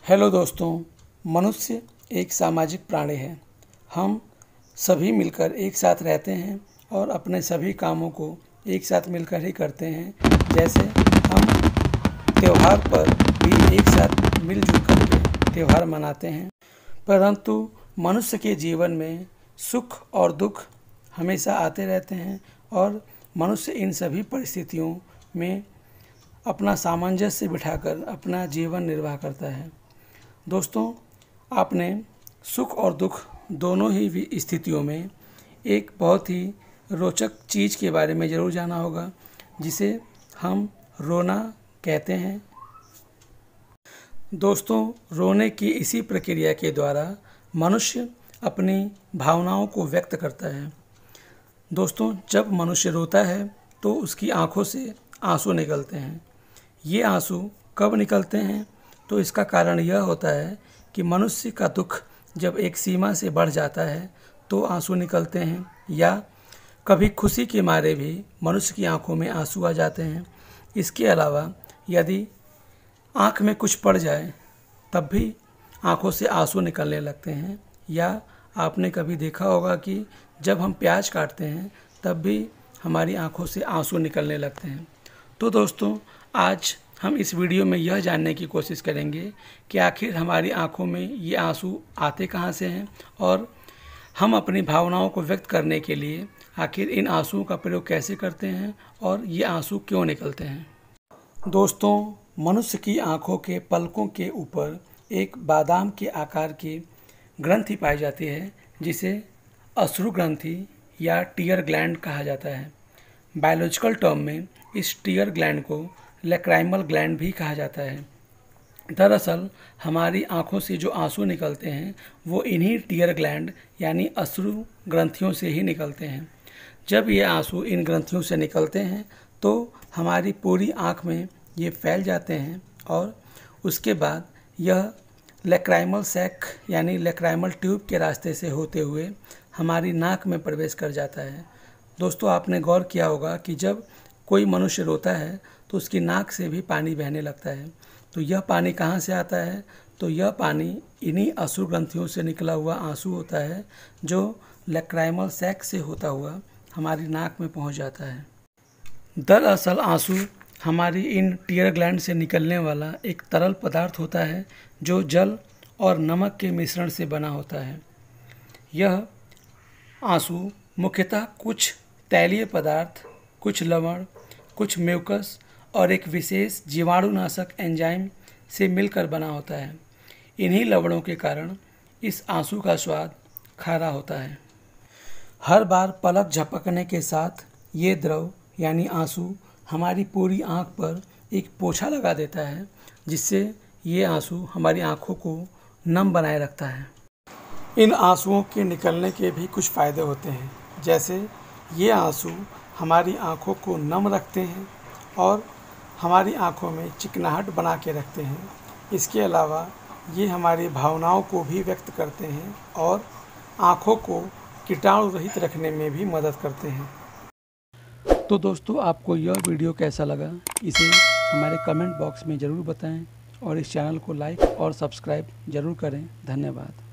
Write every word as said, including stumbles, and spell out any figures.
Hello दोस्तों, मनुष्य एक सामाजिक प्राणी है। हम सभी मिलकर एक साथ रहते हैं और अपने सभी कामों को एक साथ मिलकर ही करते हैं। जैसे हम त्यौहार पर भी एक साथ मिलजुल करके त्यौहार मनाते हैं। परंतु मनुष्य के जीवन में सुख और दुख हमेशा आते रहते हैं और मनुष्य इन सभी परिस्थितियों में अपना सामंजस्य बिठाकर अपना जीवन निर्वाह करता है। दोस्तों, आपने सुख और दुख दोनों ही स्थितियों में एक बहुत ही रोचक चीज़ के बारे में ज़रूर जाना होगा, जिसे हम रोना कहते हैं। दोस्तों, रोने की इसी प्रक्रिया के द्वारा मनुष्य अपनी भावनाओं को व्यक्त करता है। दोस्तों, जब मनुष्य रोता है तो उसकी आंखों से आंसू निकलते हैं। ये आंसू कब निकलते हैं? तो इसका कारण यह होता है कि मनुष्य का दुख जब एक सीमा से बढ़ जाता है तो आंसू निकलते हैं, या कभी खुशी के मारे भी मनुष्य की आंखों में आंसू आ जाते हैं। इसके अलावा यदि आंख में कुछ पड़ जाए तब भी आंखों से आंसू निकलने लगते हैं। या आपने कभी देखा होगा कि जब हम प्याज काटते हैं तब भी हमारी आंखों से आंसू निकलने लगते हैं। तो दोस्तों, आज हम इस वीडियो में यह जानने की कोशिश करेंगे कि आखिर हमारी आंखों में ये आंसू आते कहाँ से हैं और हम अपनी भावनाओं को व्यक्त करने के लिए आखिर इन आंसुओं का प्रयोग कैसे करते हैं और ये आंसू क्यों निकलते हैं। दोस्तों, मनुष्य की आंखों के पलकों के ऊपर एक बादाम के आकार की ग्रंथि पाई जाती है, जिसे अश्रु ग्रंथि या टीयर ग्लैंड कहा जाता है। बायोलॉजिकल टर्म में इस टीयर ग्लैंड को लैक्राइमल ग्लैंड भी कहा जाता है। दरअसल हमारी आंखों से जो आंसू निकलते हैं वो इन्हीं टीयर ग्लैंड यानी अश्रु ग्रंथियों से ही निकलते हैं। जब ये आंसू इन ग्रंथियों से निकलते हैं तो हमारी पूरी आंख में ये फैल जाते हैं और उसके बाद यह लैक्राइमल सैक यानी लैक्राइमल ट्यूब के रास्ते से होते हुए हमारी नाक में प्रवेश कर जाता है। दोस्तों, आपने गौर किया होगा कि जब कोई मनुष्य रोता है तो उसकी नाक से भी पानी बहने लगता है। तो यह पानी कहाँ से आता है? तो यह पानी इन्हीं अश्रु ग्रंथियों से निकला हुआ आंसू होता है, जो लैक्राइमल सैक से होता हुआ हमारी नाक में पहुँच जाता है। दरअसल आंसू हमारी इन टीयर ग्लैंड से निकलने वाला एक तरल पदार्थ होता है जो जल और नमक के मिश्रण से बना होता है। यह आंसू मुख्यतः कुछ तैलीय पदार्थ, कुछ लवण, कुछ म्यूकस और एक विशेष जीवाणुनाशक एंजाइम से मिलकर बना होता है। इन्हीं लवणों के कारण इस आंसू का स्वाद खारा होता है। हर बार पलक झपकने के साथ ये द्रव यानी आंसू हमारी पूरी आंख पर एक पोछा लगा देता है, जिससे ये आंसू हमारी आंखों को नम बनाए रखता है। इन आंसुओं के निकलने के भी कुछ फ़ायदे होते हैं, जैसे ये आंसू हमारी आंखों को नम रखते हैं और हमारी आंखों में चिकनाहट बना के रखते हैं। इसके अलावा ये हमारी भावनाओं को भी व्यक्त करते हैं और आंखों को कीटाणु रहित रखने में भी मदद करते हैं। तो दोस्तों, आपको यह वीडियो कैसा लगा इसे हमारे कमेंट बॉक्स में ज़रूर बताएं और इस चैनल को लाइक और सब्सक्राइब ज़रूर करें। धन्यवाद।